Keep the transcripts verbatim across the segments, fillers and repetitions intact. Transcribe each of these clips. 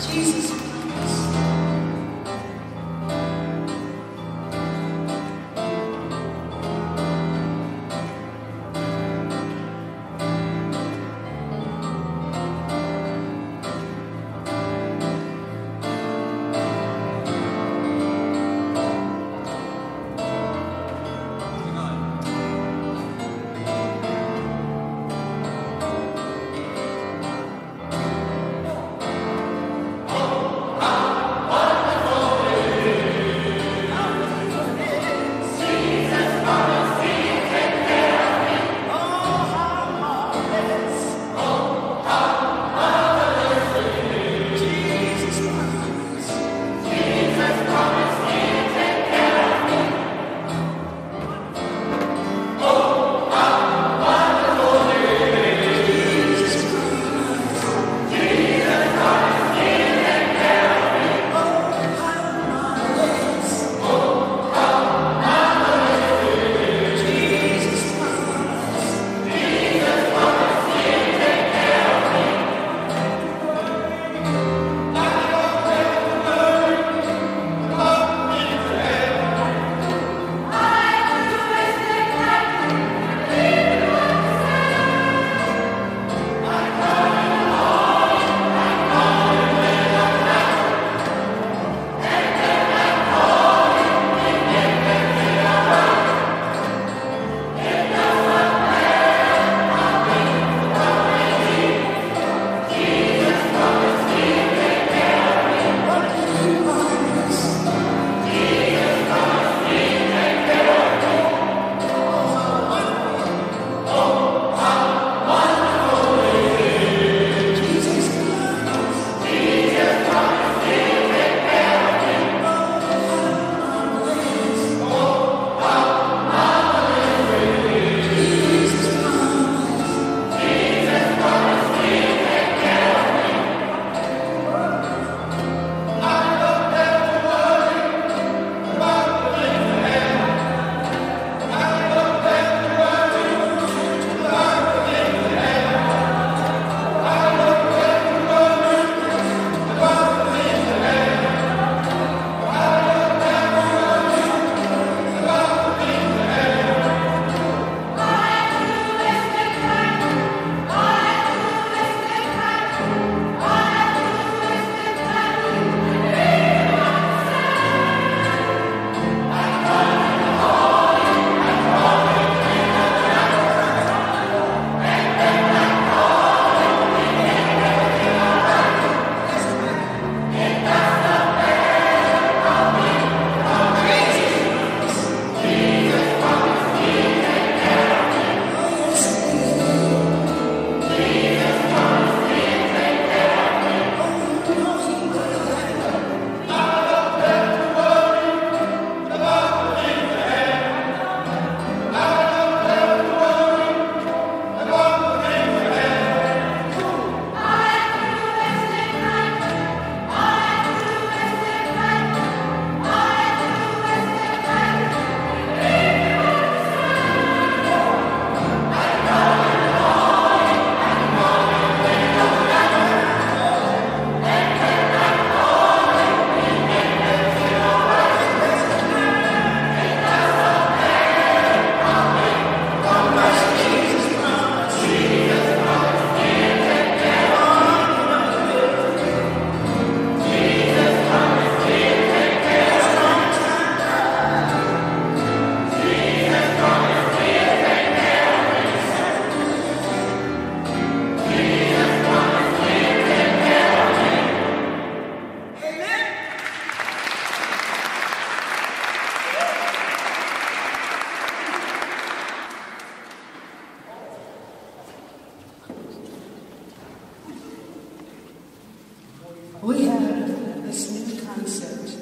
We have this new concept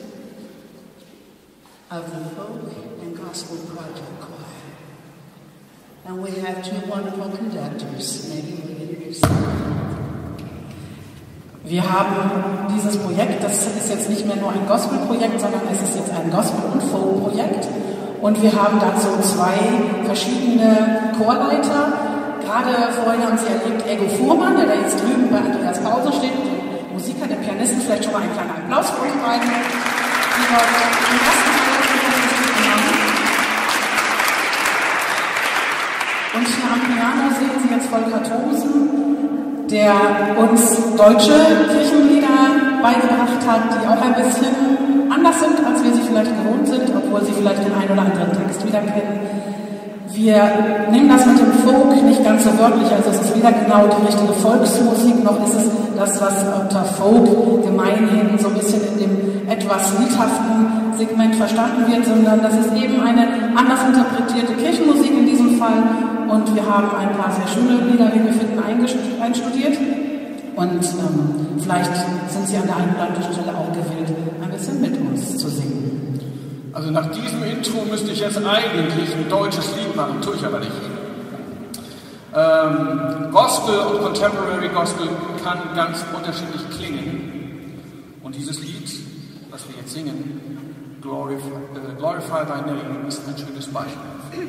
of the Folk and Gospel Project Choir. And we have two wonderful conductors. Maybe we introduce them. Wir haben dieses Projekt, das ist jetzt nicht mehr nur ein Gospel-Projekt, sondern es ist jetzt ein Gospel- und Folk-Projekt. Und wir haben dazu zwei verschiedene Chorleiter. Gerade vorhin haben Sie erlebt Ego Fuhrmann, der da jetzt drüben bei Andreas Pause steht, Musiker, der Pianisten, vielleicht schon mal einen kleinen Applaus für uns beiden, die dort den ersten Teil des Stücks machen. Und hier am Piano sehen Sie jetzt Volker Thomsen, der uns deutsche Kirchenlieder beigebracht hat, die auch ein bisschen anders sind, als wir sie vielleicht gewohnt sind, obwohl Sie vielleicht den einen oder anderen Text wieder kennen. Wir nehmen das mit dem Folk nicht ganz so wörtlich, also es ist weder genau die richtige Volksmusik, noch ist es das, was unter Folk gemeinhin so ein bisschen in dem etwas liedhaften Segment verstanden wird, sondern das ist eben eine anders interpretierte Kirchenmusik in diesem Fall. Und wir haben ein paar sehr schöne Lieder, wie wir finden, einstudiert. Und ähm, vielleicht sind Sie an der einen oder anderen Stelle auch gewillt, ein bisschen mit uns zu singen. Also nach diesem Intro müsste ich jetzt eigentlich ein deutsches Lied machen, tue ich aber nicht. Ähm, Gospel und Contemporary Gospel kann ganz unterschiedlich klingen. Und dieses Lied, das wir jetzt singen, Glorify, äh, Glorify Thy Name, ist ein schönes Beispiel.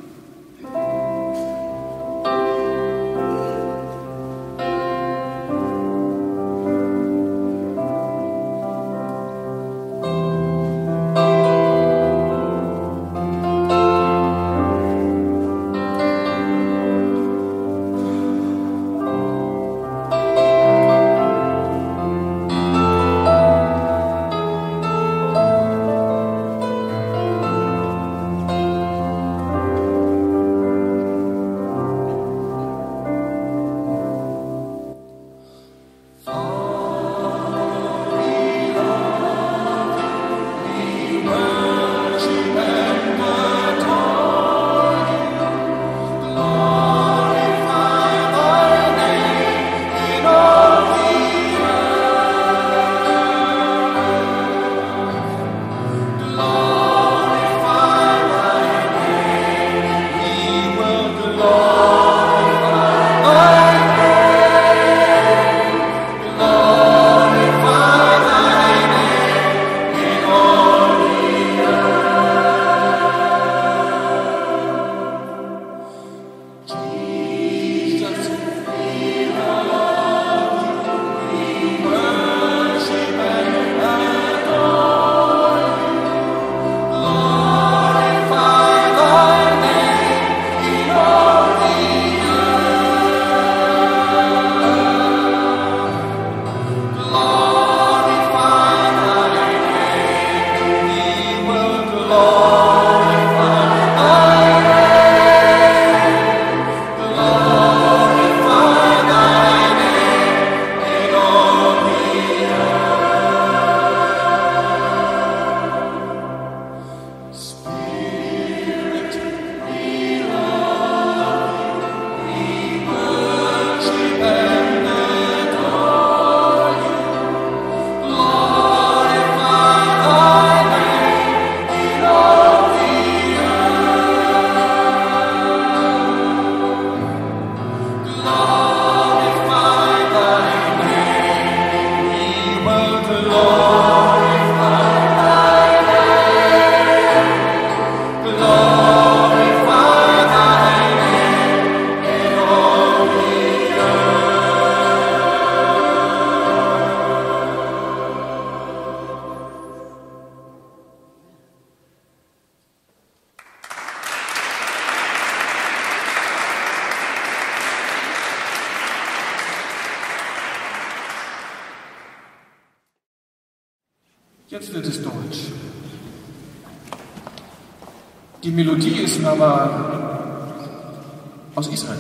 Jetzt wird es deutsch. Die Melodie ist aber aus Israel.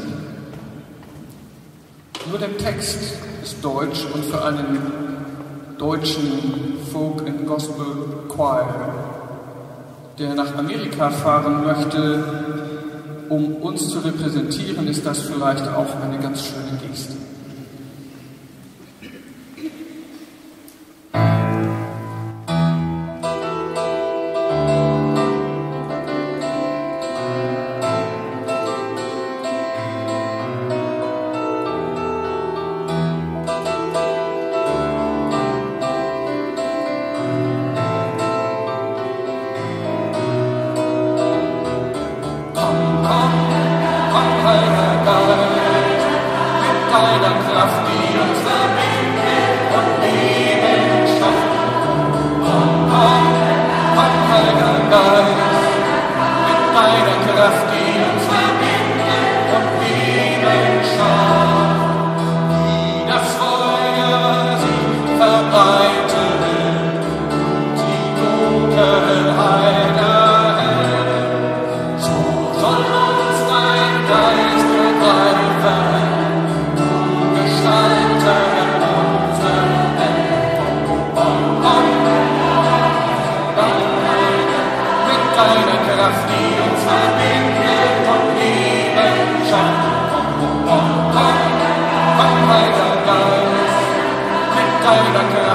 Nur der Text ist deutsch und für einen deutschen Folk and Gospel Choir, der nach Amerika fahren möchte, um uns zu repräsentieren, ist das vielleicht auch eine ganz schöne Geste. Deine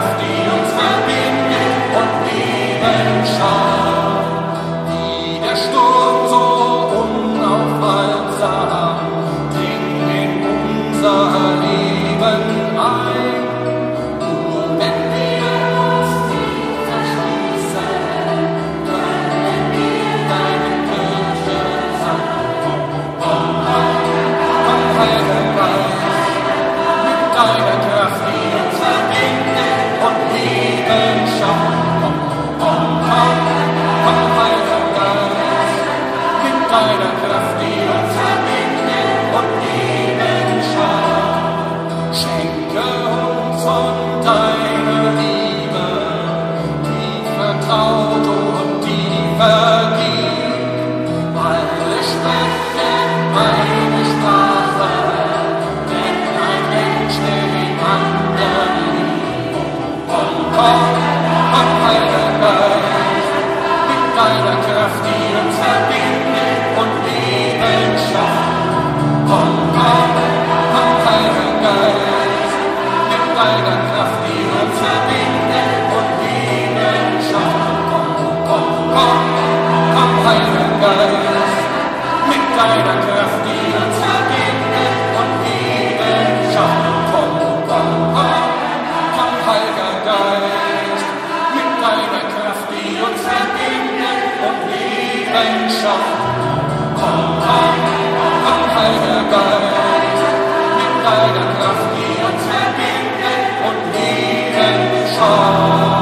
Kraft, die uns verbindet und Leben schafft. Wie der Sturm so unaufhaltsam dringt in unser Leben ein. Nur wenn wir uns nicht verschließen, können wir deine Kirche sein. Komm, komm, komm, Heiliger Geist, mit deiner Kraft, die uns verbindet und Leben schafft. Komm, komm, komm, komm, Heiliger Geist, mit deiner Kraft, die uns verbindet und Leben schafft. Schenke uns von deiner Liebe, die vertraut und die vergibt. Alle sprechen eine Sprache, denn ein Mensch, der den anderen liebt. Komm, komm, komm, Heiliger Geist, mit deiner Kraft, die uns verbindet und Leben schafft. Komm, komm, komm, Heiliger Geist, mit deiner Kraft, die uns verbindet und Leben schafft. Komm, komm, komm, komm, Heiliger Geist, mit deiner Kraft, die uns verbindet und Leben schafft. Komm, komm, komm, komm, Heiliger Geist, mit deiner Kraft, die uns verbindet und Leben schafft. Komm, komm, komm, Heiliger Geist, mit deiner Kraft, die uns verbindet und Leben schafft.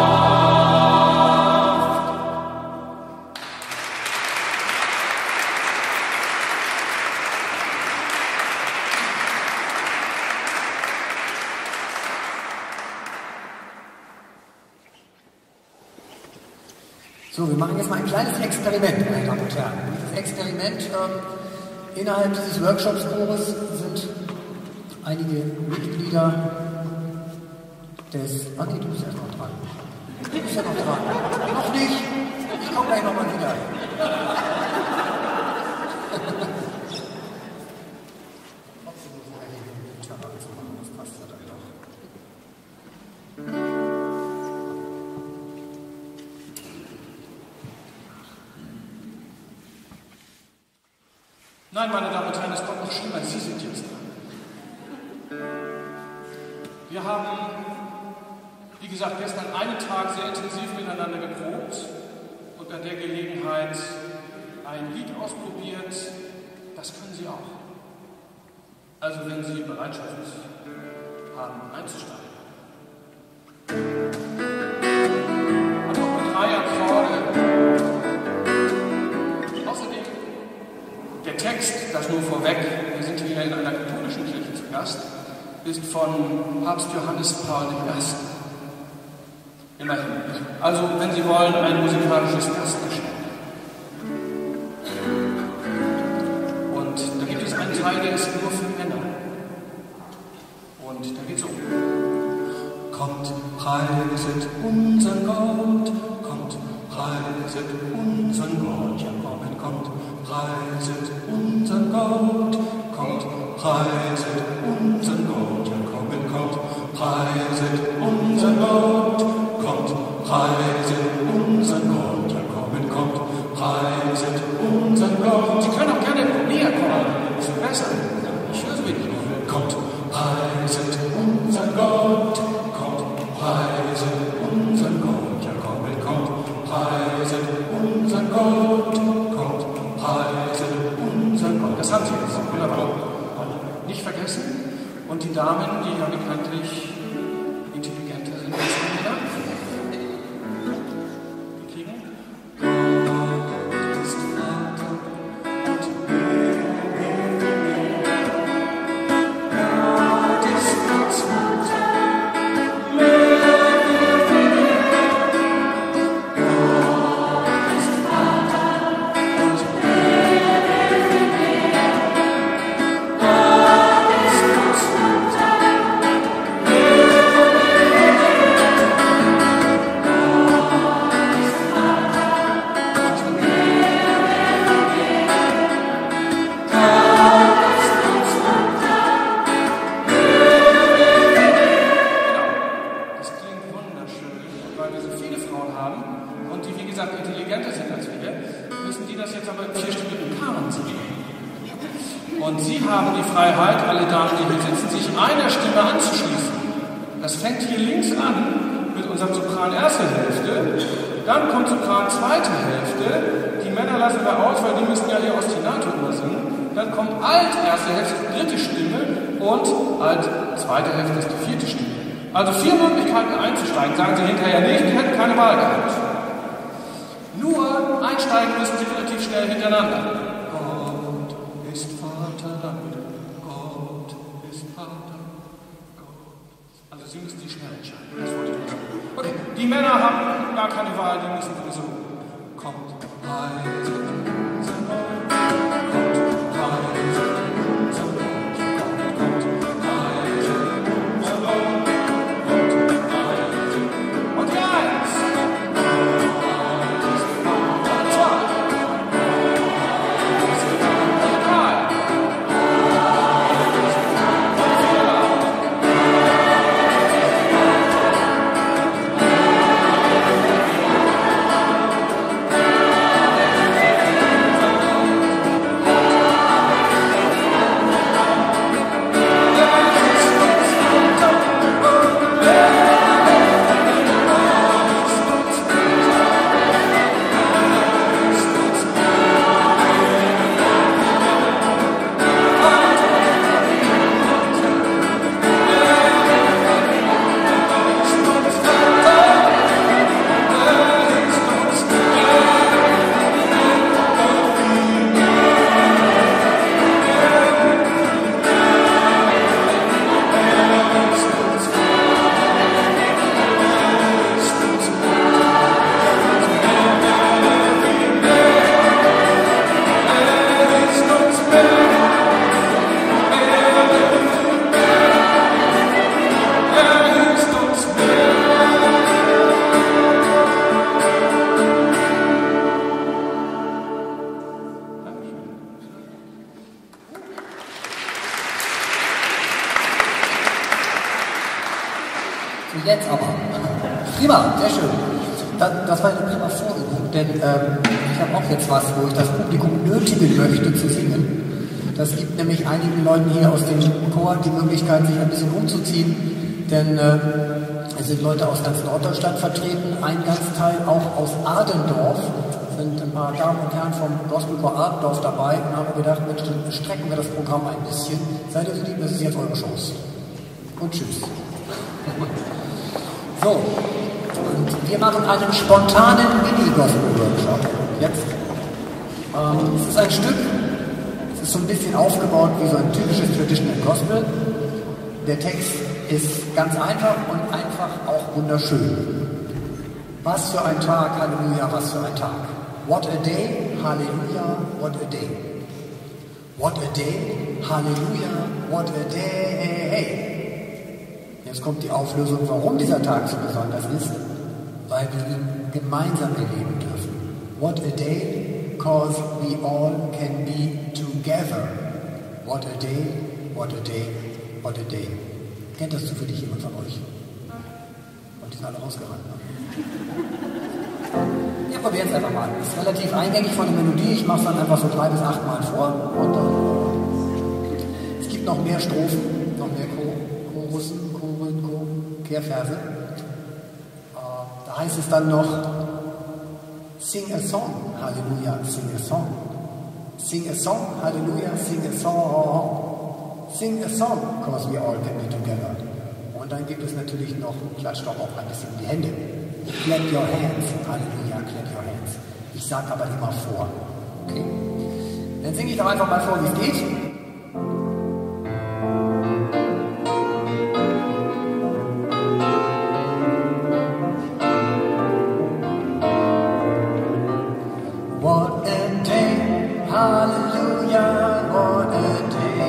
So, wir machen jetzt mal ein kleines Experiment, meine Damen und Herren. Dieses Experiment ähm, innerhalb dieses Workshopschores sind einige Mitglieder des... Ah nee, du bist ja noch dran. Du bist ja noch dran. Noch nicht. Ich komme gleich nochmal wieder. Das passt ja dann doch. Nein, meine Damen und Herren, es kommt noch schlimmer. Sie sind jetzt dran. Wir haben, wie gesagt, gestern einen Tag sehr intensiv miteinander geprobt und bei der Gelegenheit ein Lied ausprobiert. Das können Sie auch. Also wenn Sie Bereitschaft haben, einzusteigen. Hat auch mit drei Akkorde. Außerdem der Text, das nur vorweg, wir sind hier in einer katholischen Kirche zu Gast, ist von Papst Johannes Paul der Erste. Immerhin. Also, wenn Sie wollen, ein musikalisches Gastgeschenk. Und da gibt es einen Teil, der ist nur für Männer. Und da geht es so. Kommt, preiset unseren Gott, kommt, preiset unseren Gott, ja kommen, kommt, preiset unseren Gott, kommt, preiset unseren Gott, ja kommen, kommt, preiset unseren Gott, kommt, preiset unseren Gott, ja kommen, kommt, preiset unseren Gott. Sie können auch gerne näher kommen, ist viel besser. Ich höre es wirklich. Kommt, preiset unseren Gott, kommt, preiset unseren Gott, ja kommen, kommt, preiset unseren Gott, kommt, preiset unseren Gott. Das haben Sie jetzt, wunderbar. Nicht vergessen. Und die Damen, die ja bekanntlich intelligenter sind als die Männer, die kriegen Gott ist Vater und Gott ist Gottes Mutter. Gott ist Vater und weil wir so viele Frauen haben und die, wie gesagt, intelligenter sind als wir, müssen die das jetzt aber im vierstimmigen Kanon singen. Und sie haben die Freiheit, alle Damen, die hier sitzen, sich einer Stimme anzuschließen. Das fängt hier links an mit unserem Sopran erste Hälfte, dann kommt Sopran zweite Hälfte, die Männer lassen wir aus, weil die müssen ja hier Ostinato übersingen, dann kommt Alt erste Hälfte, dritte Stimme und Alt zweite Hälfte ist die vierte Stimme. Also vier Möglichkeiten einzusteigen, sagen sie hinterher nicht, die hätten keine Wahl gehabt. Nur einsteigen müssen sie relativ schnell hintereinander. Gott ist Vaterland, Gott ist Vater, Gott. Also sie müssen die schnell entscheiden, das wollte ich nur sagen. Okay, die Männer haben gar keine Wahl, die müssen sowieso. Kommt, leise, zum Mond, kommt, leise, zum Mond, kommt, kommt, leise, zum Mond, kommt, leise. Und die Eins. Und zwei. Und drei. Und vier. Jetzt aber. Prima, sehr schön. Das, das war eine prima Vorübung, denn ähm, ich habe auch jetzt was, wo ich das Publikum nötigen möchte zu singen. Das gibt nämlich einigen Leuten hier aus dem Chor die Möglichkeit, sich ein bisschen umzuziehen, denn äh, es sind Leute aus ganz Norddeutschland vertreten, ein ganzer Teil auch aus Adendorf. Es sind ein paar Damen und Herren vom Gospelchor Adendorf dabei und haben gedacht, Mensch, dann strecken wir das Programm ein bisschen. Seid ihr so lieb, das ist jetzt eure Chance. Und tschüss. So, und wir machen einen spontanen Mini-Gospel-Workshop. Jetzt. Ähm, es ist ein Stück, es ist so ein bisschen aufgebaut wie so ein typisches Traditional Gospel. Der Text ist ganz einfach und einfach auch wunderschön. Was für ein Tag, Halleluja, was für ein Tag. What a day, Halleluja, what a day. What a day, Halleluja, what a day. Jetzt kommt die Auflösung, warum dieser Tag so besonders ist, weil wir ihn gemeinsam erleben dürfen. What a day, cause we all can be together. What a day, what a day, what a day. Kennt das zufällig jemand von euch? Und die sind alle rausgerannt. Ne? Wir probieren es einfach mal. Es ist relativ eingängig von der Melodie. Ich mache es dann einfach so drei bis acht Mal vor. Und dann, es gibt noch mehr Strophen, noch mehr Chorussen, Choren, Chor, Kehrverse. Äh, da heißt es dann noch: Sing a song, Halleluja, sing a song. Sing a song, Halleluja, sing a song. Sing a song, cause we all can be together. Und dann gibt es natürlich noch, klatscht doch auch ein bisschen die Hände. Clap your hands, Halleluja, clap your hands. Ich sage aber immer vor. Okay? Dann singe ich doch einfach mal vor, wie es geht. What a day, Halleluja, what a day.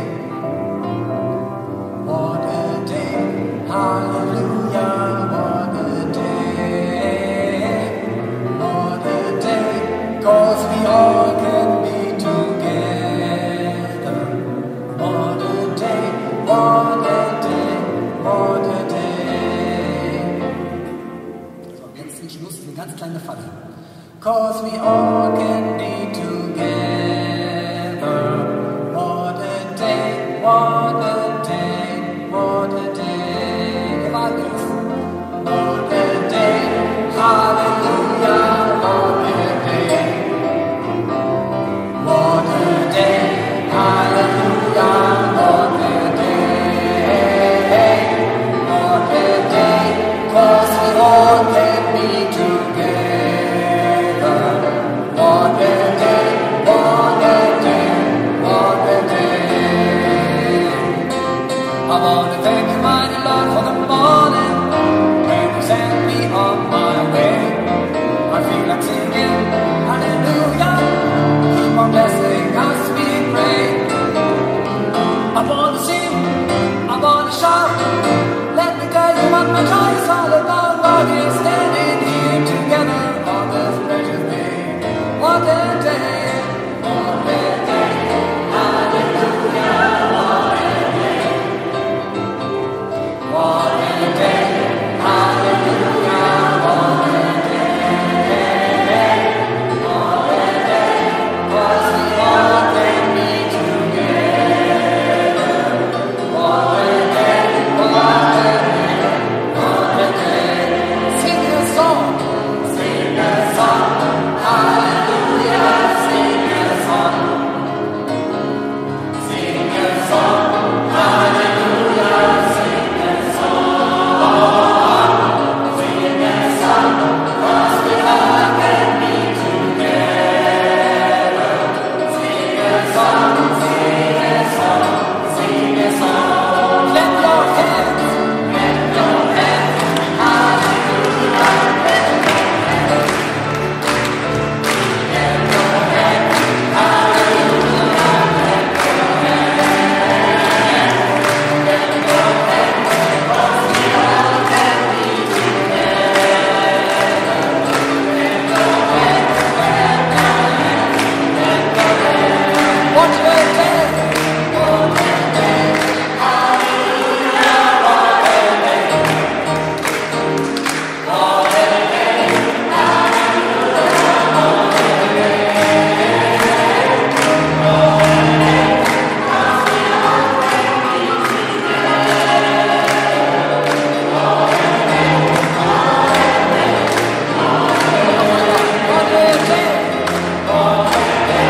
What a day, Hallelujah, what a day, what a day, cause we all can be together. What eine ganz kleine Falle. Cause we all can be together. What a day, what a day, what a day. Ihr wart es. What a day, hallelujah, what a day. What a day, hallelujah, what a day. What a day, cause we all can be together. What a day, what a day, what a day. I want to thank you, mighty Lord, for the morning when you sent me on my way. I feel like singing hallelujah. Keep on blessing us, we pray. I want to sing, I want to shout. Let me tell you what my joy is all about. While we're standing here together on this precious day. What a day, what a day, hallelujah, what a day. What a day, hallelujah, what a day. What a day, cause we all can be together. What a day, what a day, what a day. Sing a song, sing a song, hallelujah, sing a song. Sing a song, hallelujah, sing a song. Sing a song, cause we all can be together. Sing a song, sing a song, sing a song. Clap your hands, clap your hands, hallelujah. Clap your hands, clap your hands, hallelujah. Clap your hands, clap your hands, cause we all can be together. Clap your hands, clap your hands, clap your hands. What a day, what a day, hallelujah, what a day. What a day, hallelujah, what a day. What a day, cause we all can be together. What a day, what a day, what a day. What a day,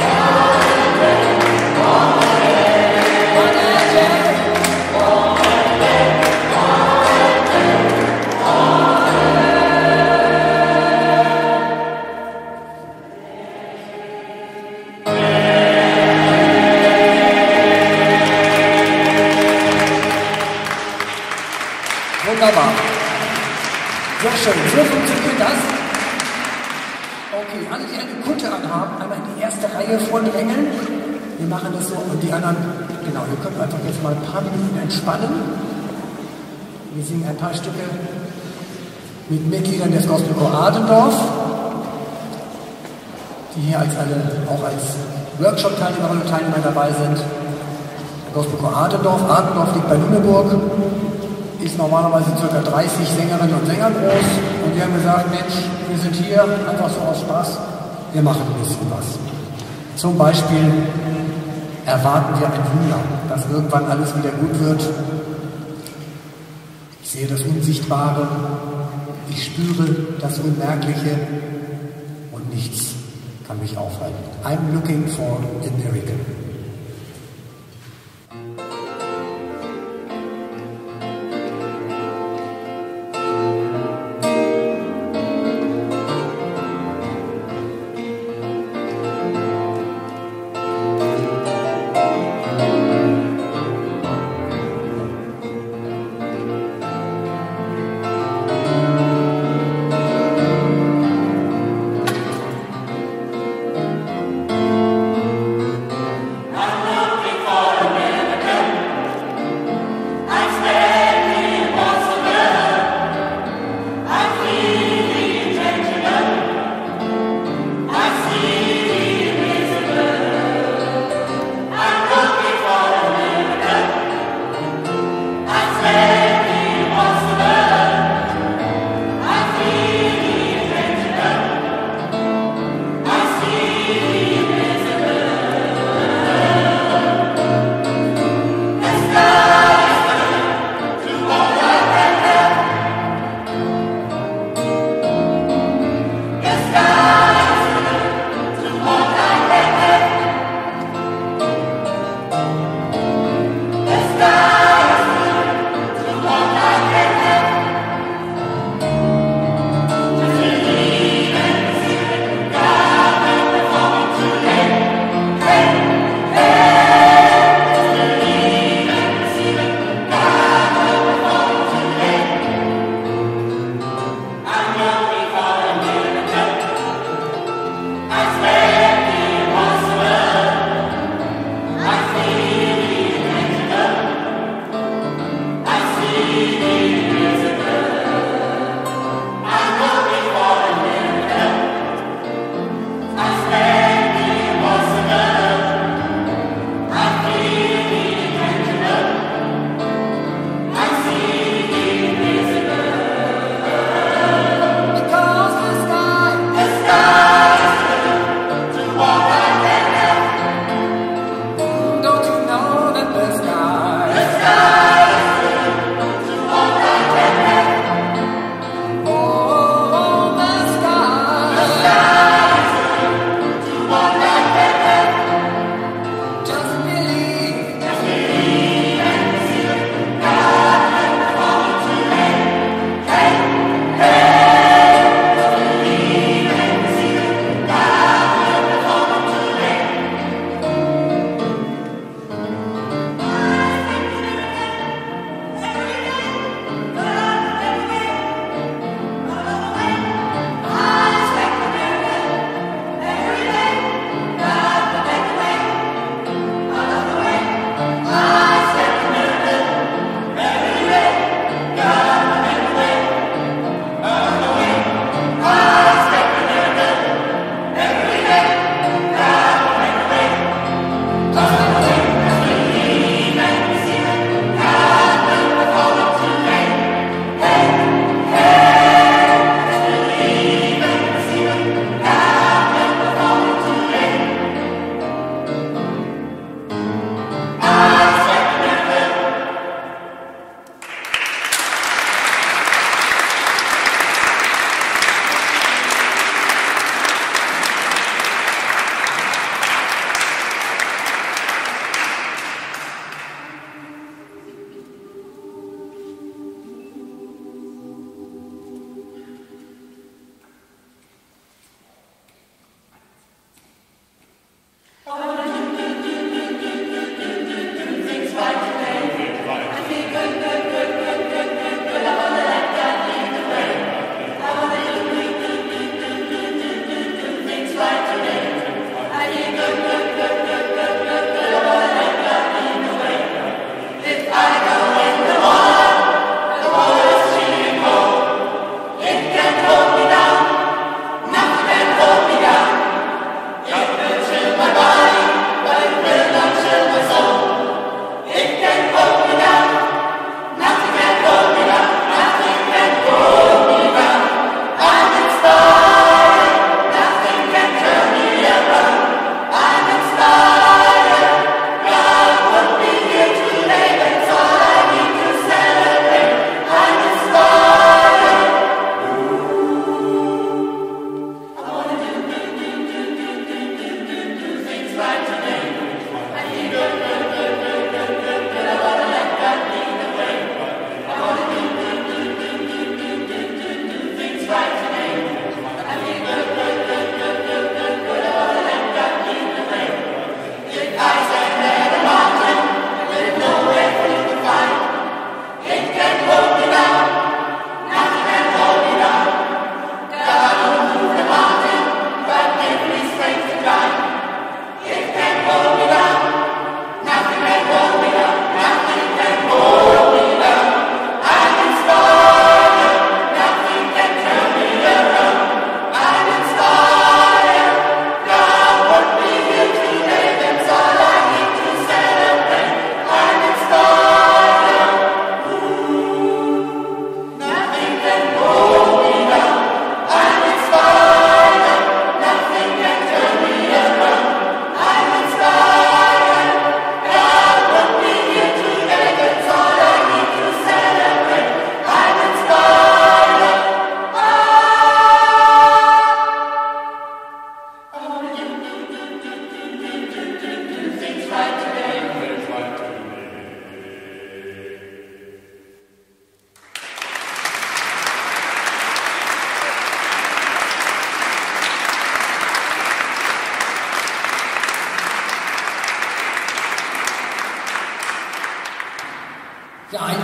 what a day, what a day. Wunderbar. Sehr schön. So funktioniert das. Okay, alle, die eine Kutte anhaben, einmal in die erste Reihe vordrängeln. Wir machen das so und die anderen, genau, ihr könnt einfach jetzt mal ein paar Minuten entspannen. Wir singen ein paar Stücke mit Mitgliedern des Gospelchor Adendorf, die hier als alle auch als Workshop-Teilnehmerinnen und Teilnehmer dabei sind. Der Gospelchor Adendorf. Adendorf liegt bei Lüneburg, ist normalerweise ca. dreißig Sängerinnen und Sänger groß und wir haben gesagt, Mensch, wir sind hier einfach so aus Spaß, wir machen ein bisschen was. Zum Beispiel erwarten wir ein Wunder, dass irgendwann alles wieder gut wird. Ich sehe das Unsichtbare, ich spüre das Unmerkliche und nichts kann mich aufhalten. I'm looking for a miracle.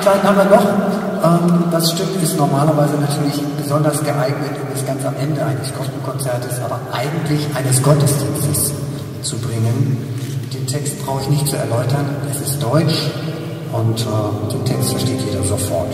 Seiten haben wir noch. Ähm, das Stück ist normalerweise natürlich besonders geeignet, um es ganz am Ende eines Gospelkonzertes, aber eigentlich eines Gottesdienstes zu bringen. Den Text brauche ich nicht zu erläutern. Es ist Deutsch und äh, den Text versteht jeder sofort.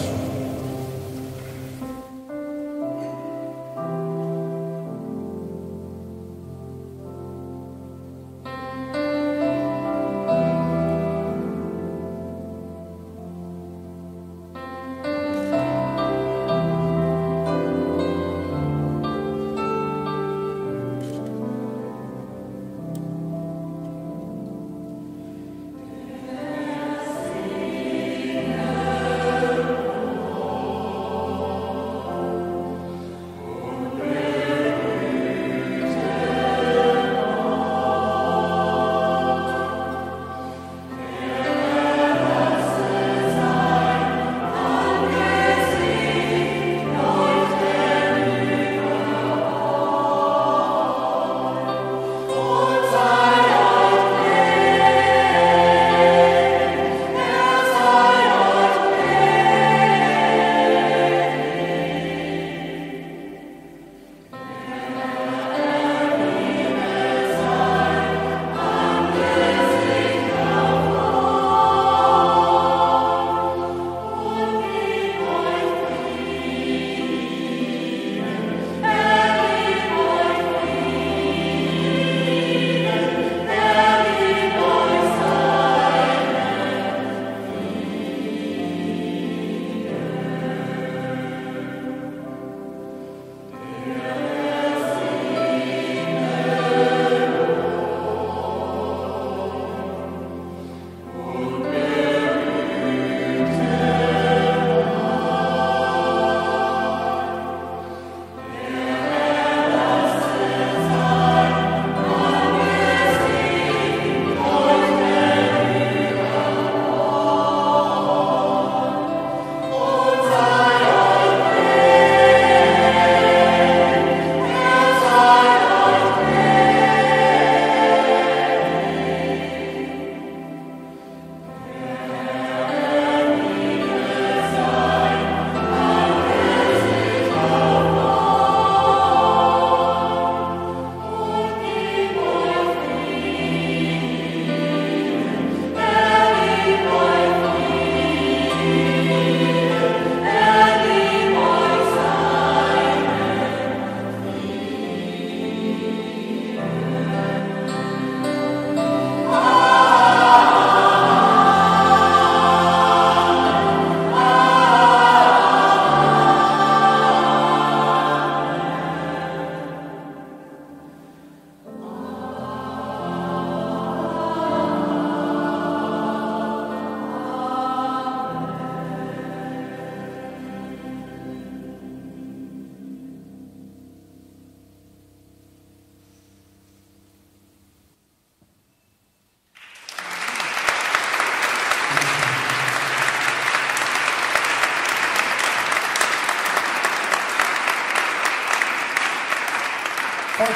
Volker,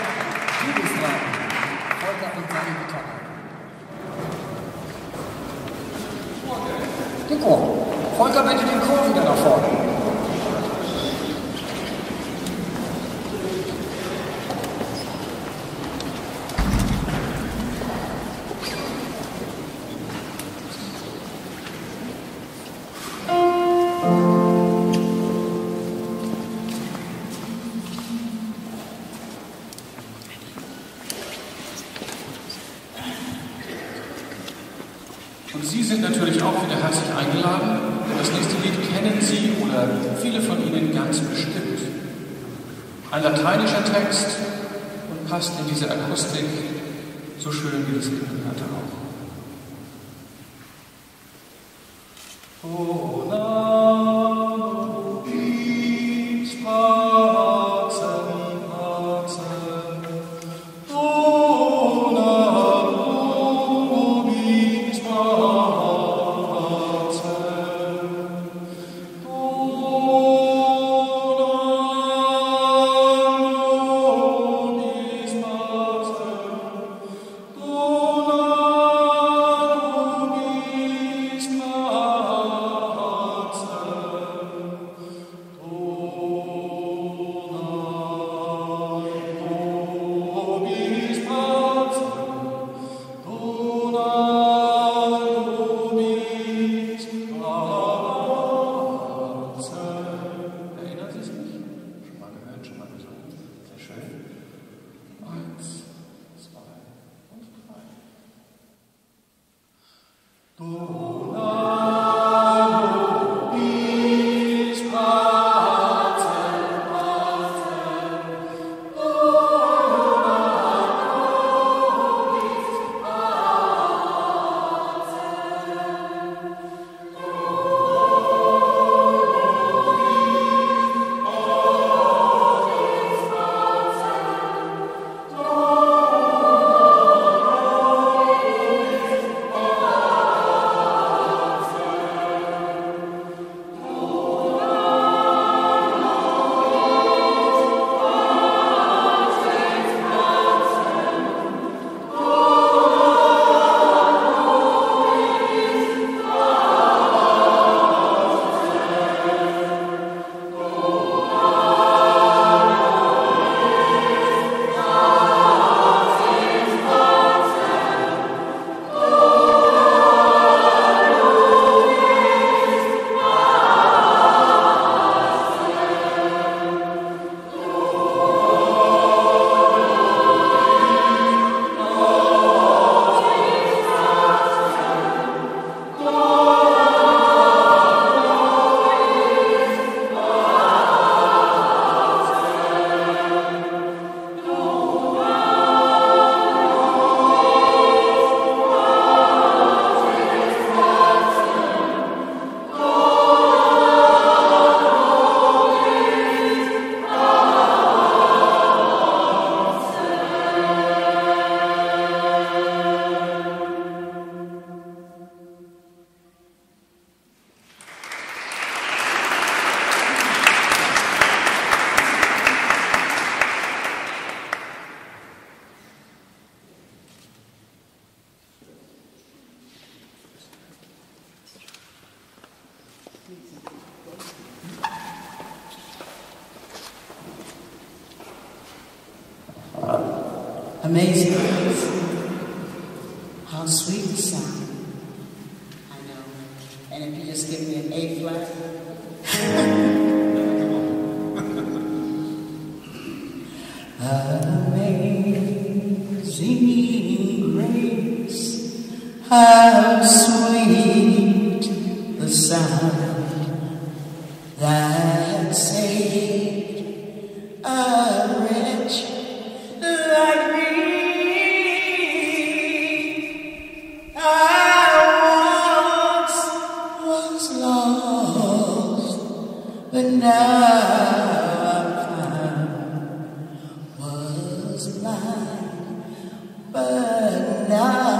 du bist dran. Volker und seine Gitarre. Den Chor. Volker, bitte den Chor wieder nach vorne. Und Sie sind natürlich auch wieder herzlich eingeladen, denn das nächste Lied kennen Sie oder viele von Ihnen ganz bestimmt. Ein lateinischer Text und passt in diese Akustik so schön wie das Lied gehört auch. Oh, Amazing grace. How sweet the sound. I know. And if you just give me an A flat. Amazing grace. How sweet the sound that saved a wretch like me. I once was lost, but now I'm found. Was blind, but now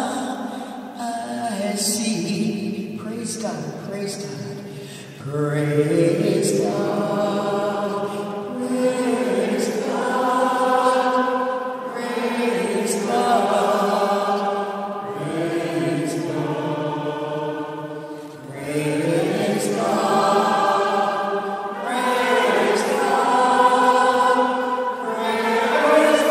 I see. Praise God, praise God, praise God, praise God, praise God, praise God, praise God, praise God, praise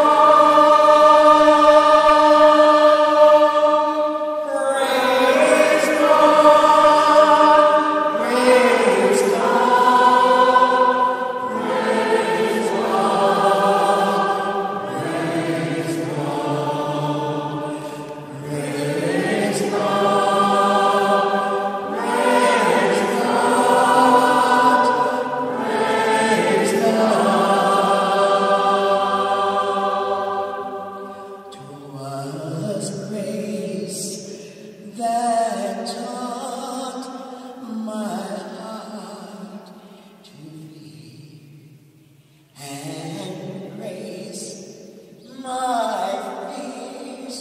that taught my heart to beat, and grace my fears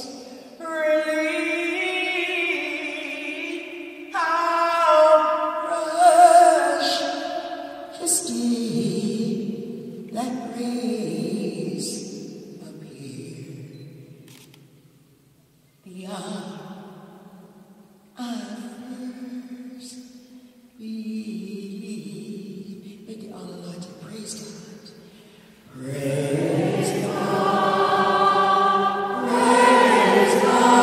relieved. How precious did that grace appear beyond I first believed. Make it all Lord to praise God. Praise God. Praise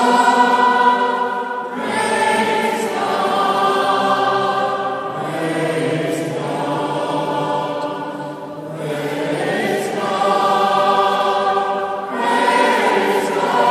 God. Praise God. Praise God. Praise God. Praise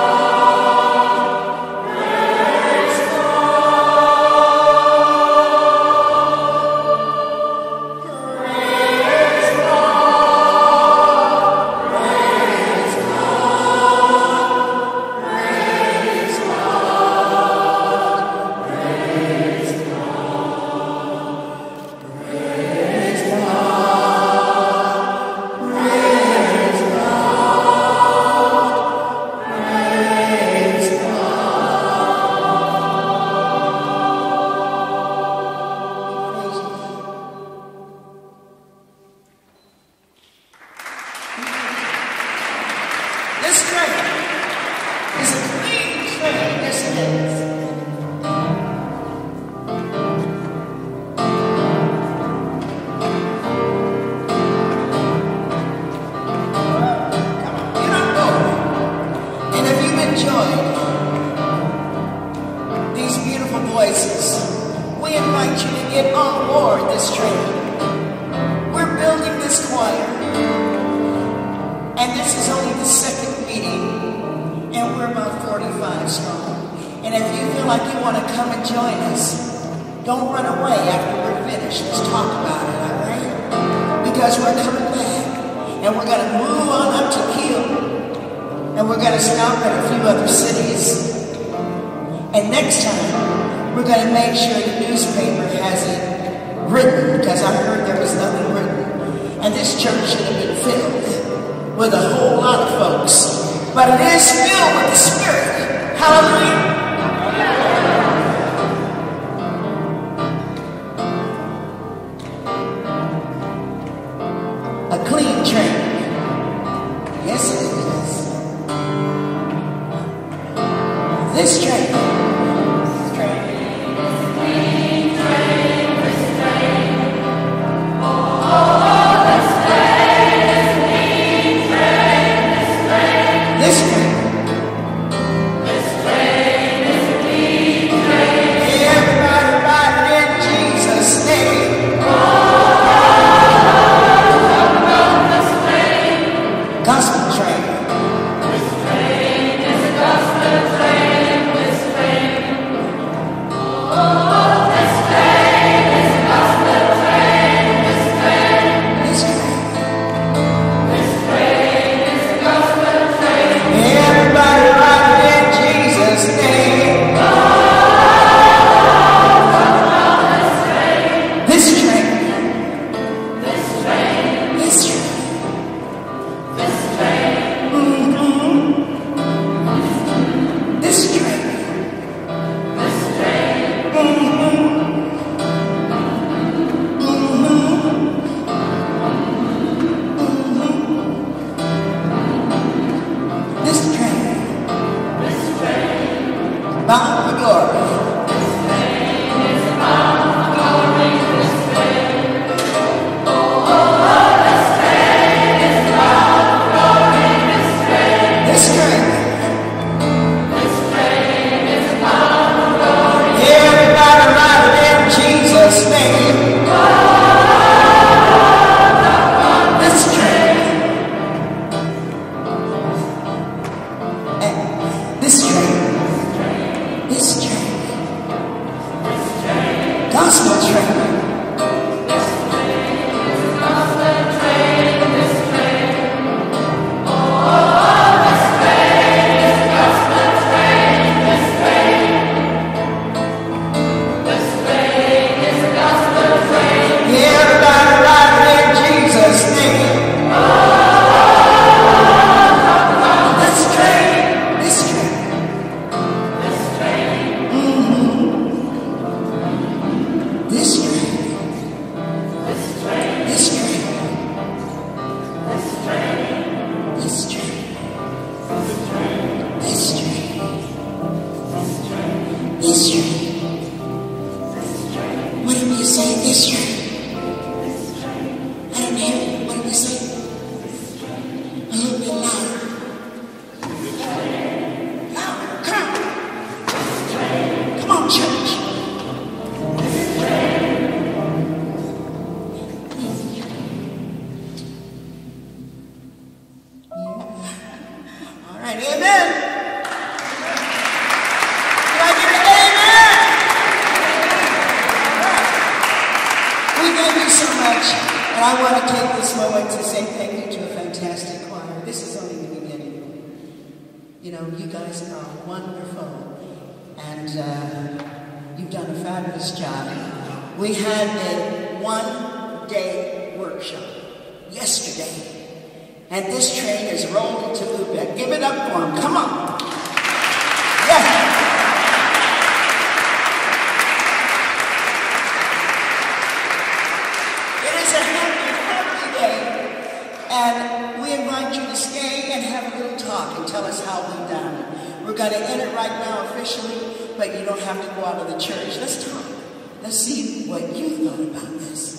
This train is a clean train, yes it is. Come on, get on board. And if you've enjoyed these beautiful voices, we invite you to get on board this train. We're building this choir. And this is only the second meeting, and we're about forty-five strong. And if you feel like you want to come and join us, don't run away after we're finished. Let's talk about it, all right? Because we're coming back, and we're going to move on up to Kiel, and we're going to stop at a few other cities. And next time, we're going to make sure the newspaper has it written, because I heard there was nothing written. And this church should have been filled with a whole lot of folks, but it is filled with the Spirit. Hallelujah. A clean train. Yes, it is. This train. This train. Clean train. This train. Oh, this train. This me sing a little bit louder. Louder, come. Come on, church. All right, amen. Can I get an amen? We thank you so much. And I want to take this moment to say thank you to a fantastic choir. This is only the beginning. You know, you guys are wonderful. And uh, you've done a fabulous job. We had a one-day workshop yesterday. And this train is rolled into Lubeck. Give it up for them. Come on. Yes. And we invite you to stay and have a little talk and tell us how we've done. We're going to end it right now officially, but you don't have to go out of the church. Let's talk. Let's see what you thought about this.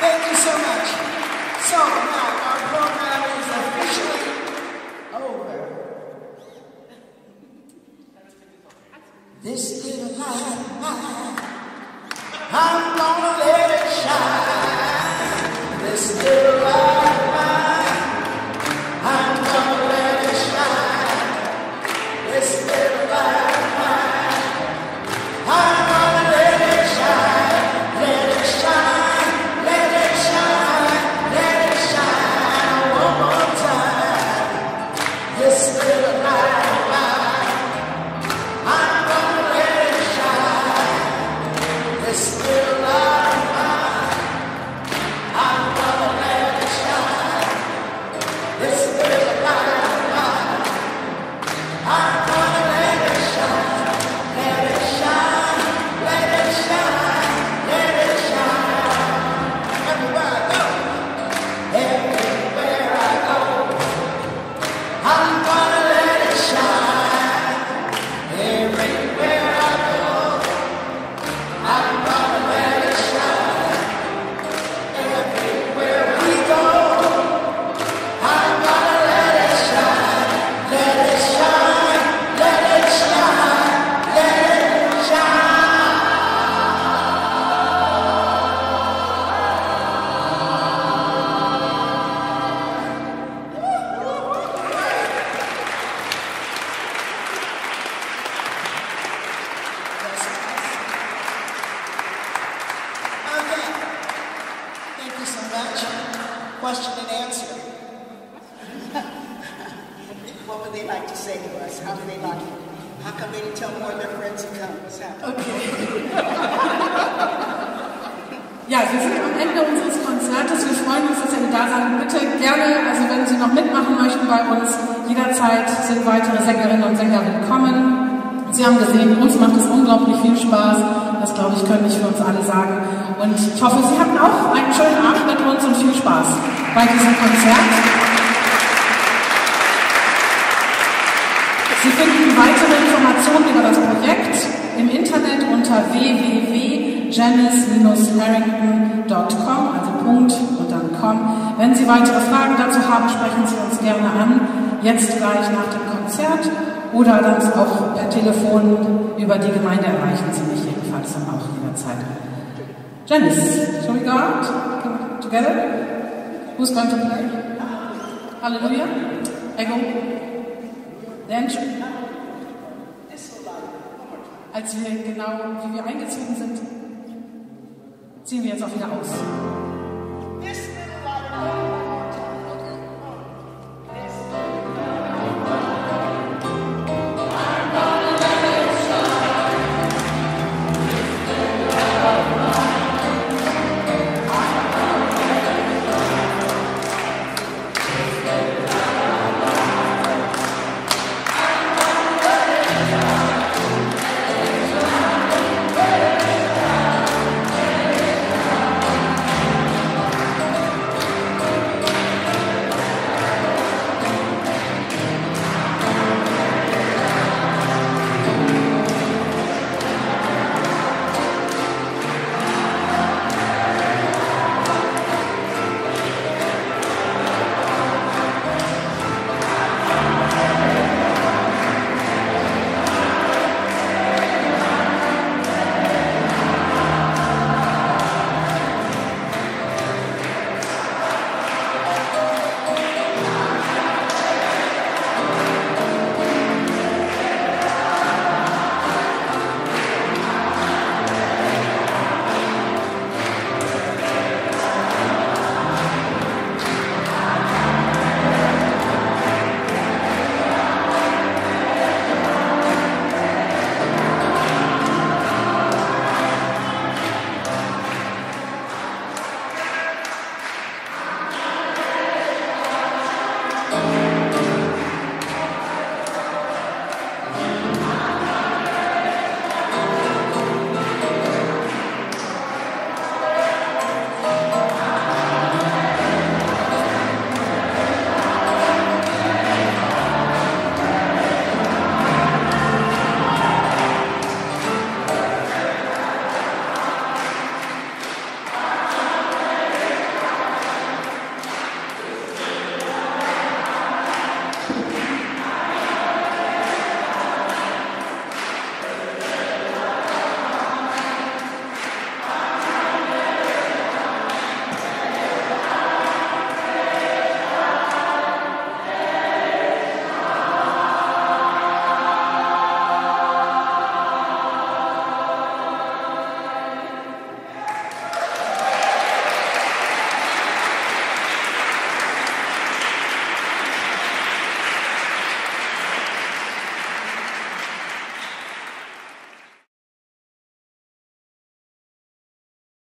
Thank you so much. So now our program is officially over. This little light, I'm gonna let it shine. This little light, I'm gonna let it shine. This little light, I'm gonna let it shine. Let it shine, let it shine, let it shine one more time. This little light, I'm gonna let it shine. This little light, I'm gonna let it shine. This little light, I'm gonna let it shine. Let it shine, let it shine, let it shine. Everywhere I go, everywhere I go, I'm gonna let it shine. Everywhere I go, I'm gonna let it shine. Everywhere we go, I'm gonna let it shine. Let it shine, let it shine, let it shine. Okay. Thank you so much. Question and answer. What would they like to say to us? How do they like it? How come they didn't tell more of their friends to come? What's happening? Okay. Ja, wir sind am Ende unseres Konzertes. Wir freuen uns, dass ihr da seid. Bitte gerne, also wenn Sie noch mitmachen möchten bei uns, jederzeit sind weitere Sängerinnen und Sänger willkommen. Sie haben gesehen, uns macht es unglaublich viel Spaß. Das, glaube ich, können ich für uns alle sagen. Und ich hoffe, Sie hatten auch einen schönen Abend mit uns und viel Spaß bei diesem Konzert. Sie finden weitere Informationen über das Projekt im Internet unter w w w punkt janice Bindestrich harrington punkt com, also Punkt und dann com. Wenn Sie weitere Fragen dazu haben, sprechen Sie uns gerne an, jetzt gleich nach dem Konzert oder dann auch per Telefon über die Gemeinde erreichen Sie mich jedenfalls dann auch jederzeit. Janice, shall we go out together? Who's going to play? Hallelujah? Ego? Then, als wir genau, wie wir eingezogen sind, ziehen wir jetzt auch wieder aus. This little light.